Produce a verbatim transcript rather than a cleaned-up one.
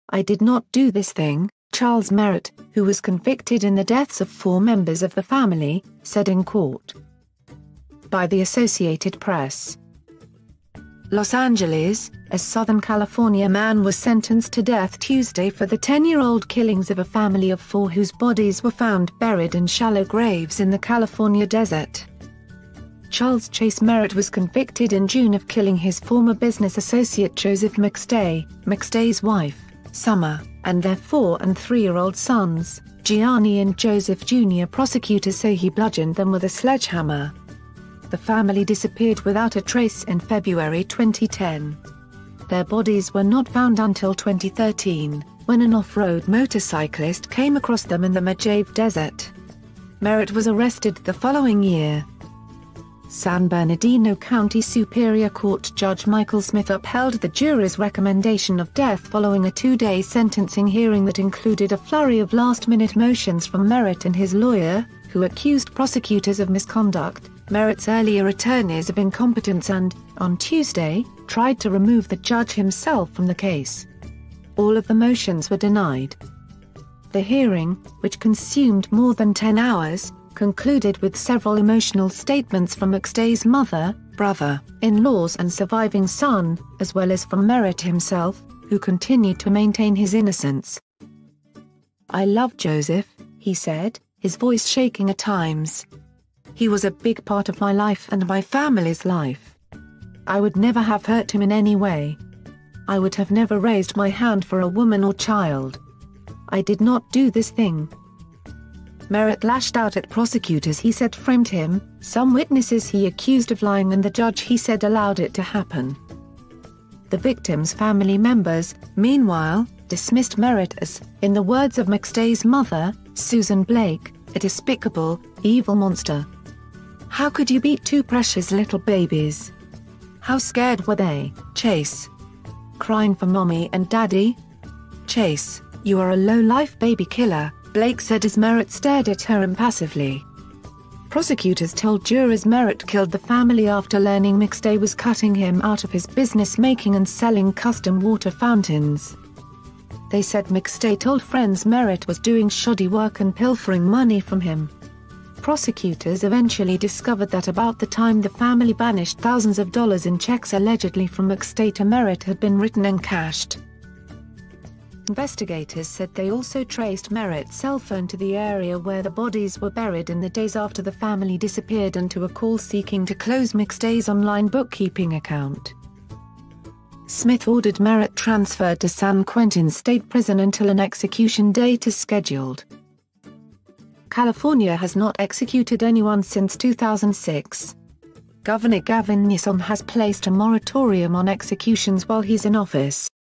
"I did not do this thing," Charles Merritt, who was convicted in the deaths of four members of the family, said in court. By the Associated Press. Los Angeles, a Southern California man was sentenced to death Tuesday for the ten-year-old killings of a family of four whose bodies were found buried in shallow graves in the California desert. Charles Chase Merritt was convicted in June of killing his former business associate Joseph McStay, McStay's wife, Summer, and their four- and three-year-old sons, Gianni and Joseph Junior Prosecutors say he bludgeoned them with a sledgehammer. The family disappeared without a trace in February twenty ten. Their bodies were not found until twenty thirteen, when an off-road motorcyclist came across them in the Mojave Desert. Merritt was arrested the following year. San Bernardino County Superior Court Judge Michael Smith upheld the jury's recommendation of death following a two-day sentencing hearing that included a flurry of last-minute motions from Merritt and his lawyer, who accused prosecutors of misconduct, Merritt's earlier attorneys of incompetence and, on Tuesday, tried to remove the judge himself from the case. All of the motions were denied. The hearing, which consumed more than ten hours, concluded with several emotional statements from McStay's mother, brother, in-laws and surviving son, as well as from Merritt himself, who continued to maintain his innocence. "I love Joseph," he said, his voice shaking at times. "He was a big part of my life and my family's life. I would never have hurt him in any way. I would have never raised my hand for a woman or child. I did not do this thing." Merritt lashed out at prosecutors he said framed him, some witnesses he accused of lying and the judge he said allowed it to happen. The victims' family members, meanwhile, dismissed Merritt as, in the words of McStay's mother, Susan Blake, a despicable, evil monster. "How could you beat two precious little babies? How scared were they, Chase? Crying for mommy and daddy? Chase, you are a low-life baby killer," Blake said as Merritt stared at her impassively. Prosecutors told jurors Merritt killed the family after learning McStay was cutting him out of his business making and selling custom water fountains. They said McStay told friends Merritt was doing shoddy work and pilfering money from him. Prosecutors eventually discovered that about the time the family banished thousands of dollars in checks allegedly from McStay to Merritt had been written and cashed. Investigators said they also traced Merritt's cell phone to the area where the bodies were buried in the days after the family disappeared and to a call seeking to close McStay's online bookkeeping account. Smith ordered Merritt transferred to San Quentin State Prison until an execution date is scheduled. California has not executed anyone since two thousand six. Governor Gavin Newsom has placed a moratorium on executions while he's in office.